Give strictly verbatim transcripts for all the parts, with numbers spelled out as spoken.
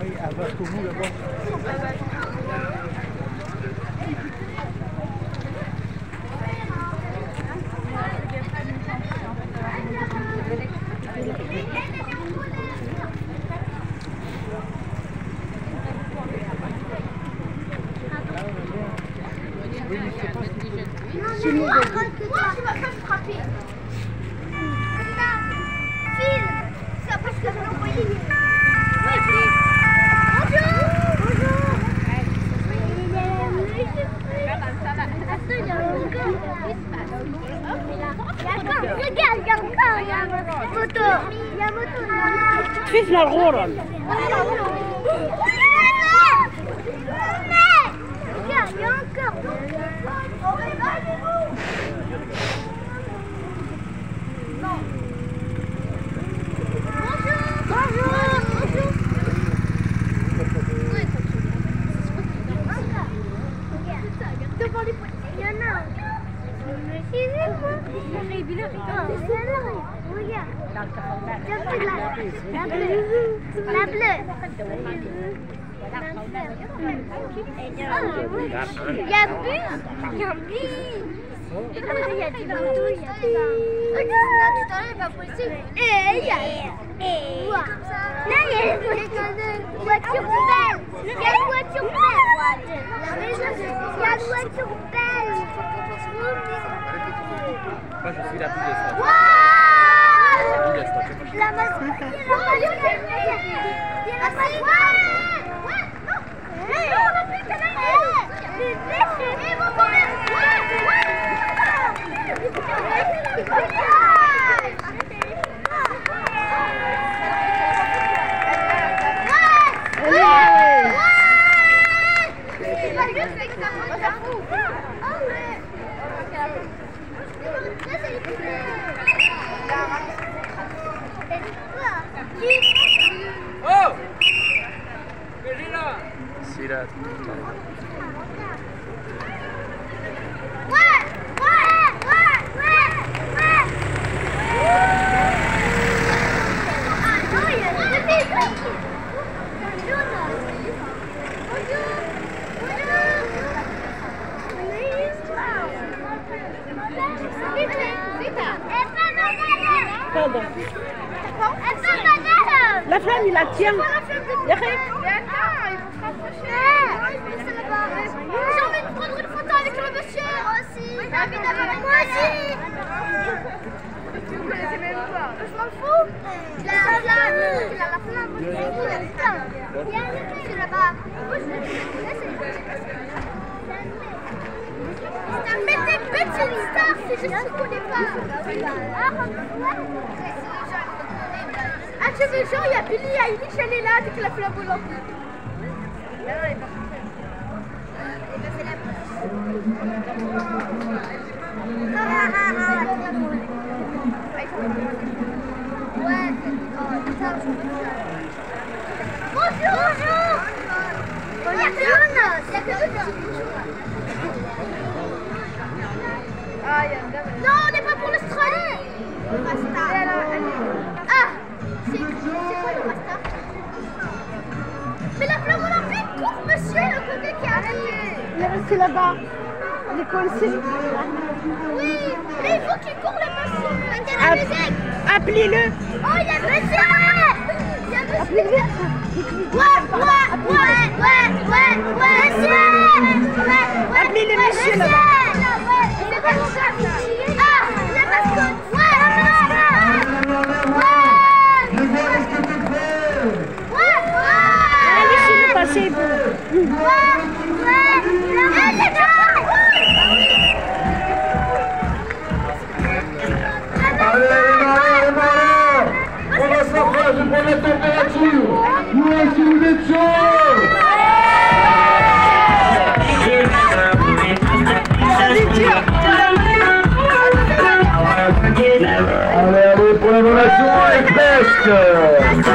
oui, elle va jusqu'au bout là-bas. C'est moi, tu vas pas me frapper. File. C'est parce que je l'ai envoyé. Oui, file. Bonjour. Bonjour. Regarde, regarde ça, il y a une moto. Il y a une moto. Fils la roule. Regarde, il y a encore. La bleue. La bleue. Il y a bus. Il y a bus. Il y a des motos, il y a des... Regarde, tout à l'heure, il va pousser. Et il y a... Là, il y a une voiture belle. Il y a une voiture belle. Il y a une voiture belle. Moi, je suis la plus de Waouh! La mascotte. La mascotte. La mascotte. On a plus de Oh! C'est là. Ouais! Ouais! Ouais! Ouais! Ouais! Ah non, il y a deux filles! Bonjour! Bonjour! Pardon. Bonjour! La flamme, il la tient. Mais attends, il faut se rapprocher. J'ai envie de prendre une photo avec le monsieur. Moi aussi. Moi aussi. Vous connaissez même pas. Je m'en fous. La flamme. Il a la flamme. Il y a un monsieur là-bas. Moi, je vais mais t'es bête, c'est une star. C'est juste que tu connais pas. Ah, tu veux genre, il y a Billy, il y a Eilish, elle est là, dès qu'il a fait la boule en plus. Non, non, il est pas Ouais. Bonjour. Bonjour. Il y a que Jonas. Il y a que Jonas. Ah, il y a une dame. Non, on n'est pas pour l'Australie. Ah, c'est quoi le Rasta? Mais la flamme olympique court, monsieur, le coquet qui a arrêté. Il est resté là-bas. Il est coincé. Oui, mais il faut qu'il court le monsieur. Il y a la musique. Appelez-le. Oh, il y a monsieur. Il y a monsieur. Ouais, ouais, ouais, ouais, ouais, ouais, monsieur. Ouais, Appelez-le monsieur là-bas. C'est pas mon gars. Ah, la mascotte. Ouais, ouais, ouais. Laissez-le passer. Ouais, ouais. Elle est là. Allez, allez, allez, on va se rapprocher pour la température. Nous aussi, vous êtes chauds. Allez, allez, pour la relation avec Pesque.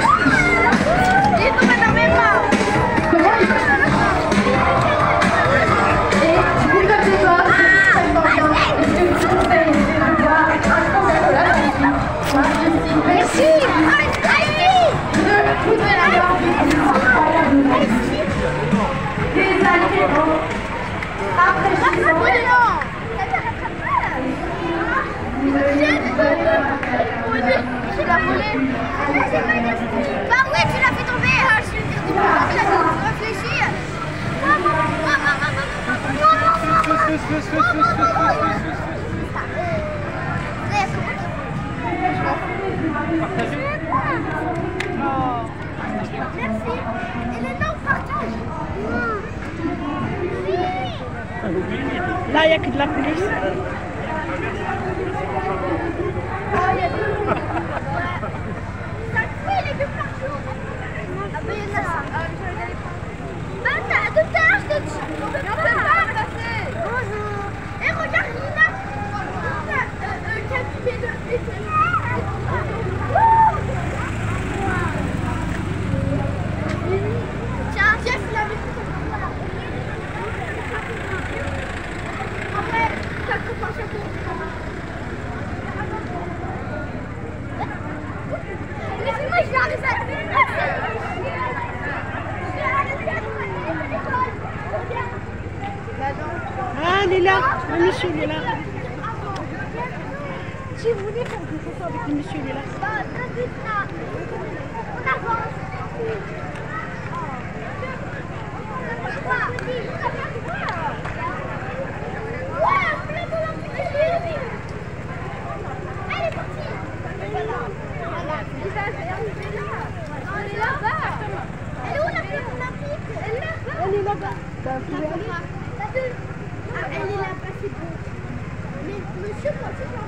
Il est tombé dans mes mains. Comment il va? Et du coup, comme c'est toi, c'est très important. Est-ce que tu conseilles de boire un Coca-Cola dans les films? Moi, je suis. Merci. Je voudrais avoir incroyable. Des aliments. Après, je suis Tu l'as volé. Bah ouais, tu l'as fait tomber. Ah, je suis réfléchis. Merci. Et maintenant, on partage. Là, il n'y a que de la police. Ça fait les deux partout. Ah ben il y en a ça. Ben t'as tout à l'heure je t'ai dit. On peut pas passer. Bonjour. Et regarde Lina. Lina, euh, qualité de tiens, Jeff il a mis tout ça. Après, ça coupe un chapeau. Laisse-moi, je vais arrêter ça. Ah, elle est là. Le monsieur, il est là. Si vous voulez faire des photos avec le monsieur, il est là. On avance. Elle est partie. Elle est là-bas. Elle est où la fille olympique? Elle est là-bas. Elle est là-bas. Bah, vous pouvez aller. Ah, elle est là-bas, c'est bon. Mais monsieur, quand tu